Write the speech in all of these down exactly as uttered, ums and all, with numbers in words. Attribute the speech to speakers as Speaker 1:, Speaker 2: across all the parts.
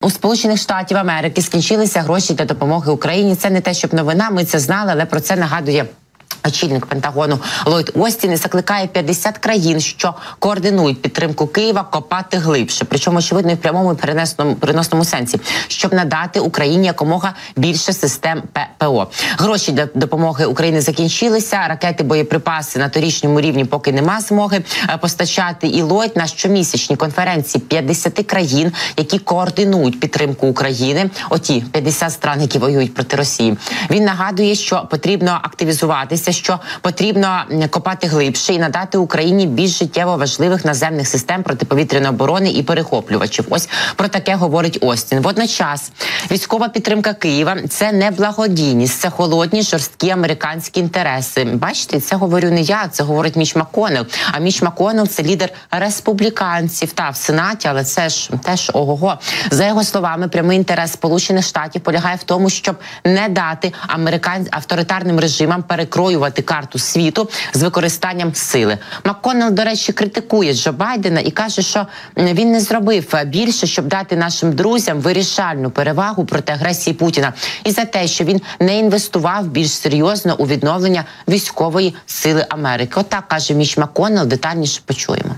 Speaker 1: У Сполучених Штатів Америки скінчилися гроші для допомоги Україні. Це не те, щоб новина, ми це знали, але про це нагадує очільник Пентагону Ллойд Остін і закликає п'ятдесят країн, що координують підтримку Києва, копати глибше. Причому, очевидно, і в прямому і переносному, переносному сенсі, щоб надати Україні якомога більше систем ППО. Гроші для допомоги Україні закінчилися, ракети, боєприпаси на торічньому рівні поки нема змоги постачати. І Ллойд на щомісячній конференції п'ятдесят країн, які координують підтримку України, оті п'ятдесят стран, які воюють проти Росії. Він нагадує, що потрібно активізуватися, що потрібно копати глибше і надати Україні більш життєво важливих наземних систем протиповітряної оборони і перехоплювачів. Ось про таке говорить Остін. Водночас військова підтримка Києва – це не благодійність, це холодні, жорсткі американські інтереси. Бачите, це говорю не я, це говорить Міч Макконнелл. А Міч Макконнелл – це лідер республіканців, та в Сенаті, але це ж теж ого-го. За його словами, прямий інтерес Сполучених Штатів полягає в тому, щоб не дати американ... авторитарним режимам перекроювати карту світу з використанням сили. Макконнелл, до речі, критикує Джо Байдена і каже, що він не зробив більше, щоб дати нашим друзям вирішальну перевагу проти агресії Путіна. І за те, що він не інвестував більш серйозно у відновлення військової сили Америки. Отак каже Міч Макконнелл, детальніше почуємо.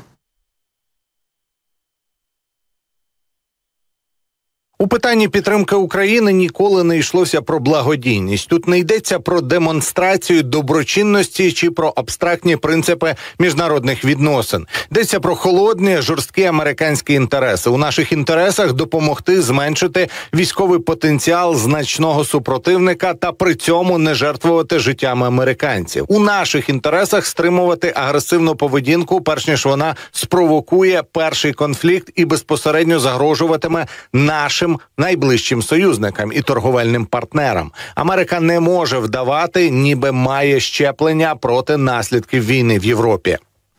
Speaker 2: У питанні підтримки України ніколи не йшлося про благодійність. Тут не йдеться про демонстрацію доброчинності чи про абстрактні принципи міжнародних відносин. Йдеться про холодні, жорсткі американські інтереси. У наших інтересах допомогти зменшити військовий потенціал значного супротивника та при цьому не жертвувати життями американців. У наших інтересах стримувати агресивну поведінку, перш ніж вона спровокує перший конфлікт і безпосередньо загрожуватиме нашим найближчим союзникам і торговельним партнерам. Америка не може вдавати, ніби має щеплення проти наслідків війни в Європі.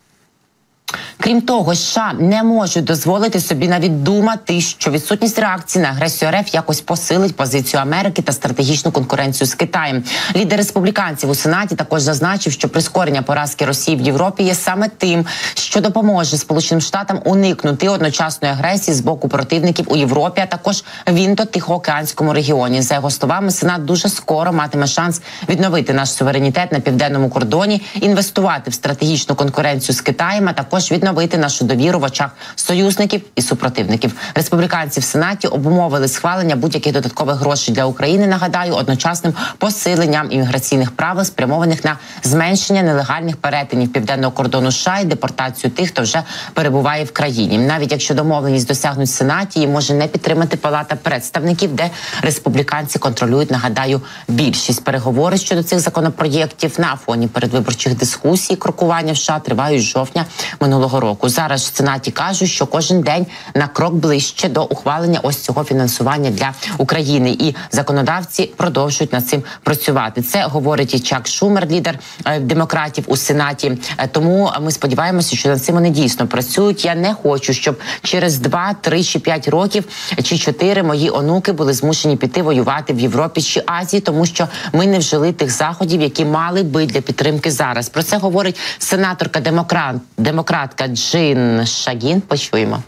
Speaker 1: Крім того, США не можуть дозволити собі навіть думати, що відсутність реакції на агресію РФ якось посилить позицію Америки та стратегічну конкуренцію з Китаєм. Лідер республіканців у Сенаті також зазначив, що прискорення поразки Росії в Європі є саме тим, що допоможе Сполученим Штатам уникнути одночасної агресії з боку противників у Європі, а також в Індо-Тихоокеанському регіоні. За його словами, Сенат дуже скоро матиме шанс відновити наш суверенітет на південному кордоні, інвестувати в стратегічну конкуренцію з Китаєм, а також відновити нашу довіру в очах союзників і супротивників. Республіканці в Сенаті обумовили схвалення будь-яких додаткових грошей для України, нагадаю, одночасним посиленням імміграційних правил, спрямованих на зменшення нелегальних перетинів південного кордону США і депортацію тих, хто вже перебуває в країні. Навіть якщо домовленість досягнуть в Сенаті, її може не підтримати Палата представників, де республіканці контролюють, нагадаю, більшість. Переговори щодо цих законопроєктів на фоні передвиборчих дискусій і крокування в США тривають з жовтня минулого року. Зараз в Сенаті кажуть, що кожен день на крок ближче до ухвалення ось цього фінансування для України. І законодавці продовжують над цим працювати. Це говорить і Чак Шумер, лідер е, демократів у Сенаті. Е, тому ми сподіваємося, що над цим вони дійсно працюють. Я не хочу, щоб через два, три чи п'ять років чи чотири мої онуки були змушені піти воювати в Європі чи Азії, тому що ми не вжили тих заходів, які мали би для підтримки зараз. Про це говорить сенаторка демократ, демократка Джин Шагін. Почуємо.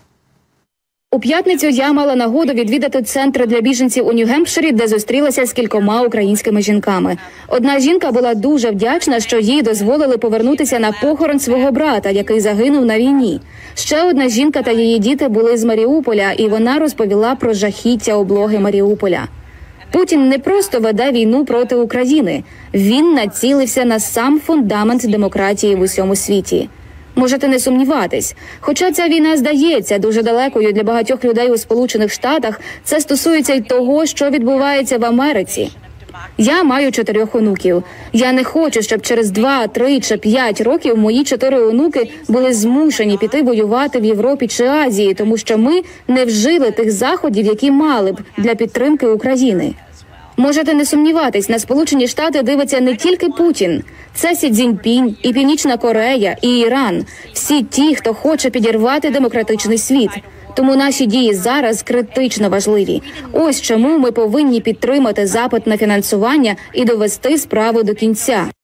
Speaker 3: У п'ятницю я мала нагоду відвідати центр для біженців у Нью-Гемпширі, де зустрілася з кількома українськими жінками. Одна жінка була дуже вдячна, що їй дозволили повернутися на похорон свого брата, який загинув на війні. Ще одна жінка та її діти були з Маріуполя, і вона розповіла про жахіття облоги Маріуполя. Путін не просто веде війну проти України. Він націлився на сам фундамент демократії в усьому світі. Можете не сумніватись. Хоча ця війна здається дуже далекою для багатьох людей у Сполучених Штатах, це стосується й того, що відбувається в Америці. Я маю чотирьох онуків. Я не хочу, щоб через два, три чи п'ять років мої чотири онуки були змушені піти воювати в Європі чи Азії, тому що ми не вжили тих заходів, які мали б для підтримки України. Можете не сумніватись, на Сполучені Штати дивиться не тільки Путін. Це Сі Цзіньпінь, і Північна Корея, і Іран. Всі ті, хто хоче підірвати демократичний світ. Тому наші дії зараз критично важливі. Ось чому ми повинні підтримати запит на фінансування і довести справу до кінця.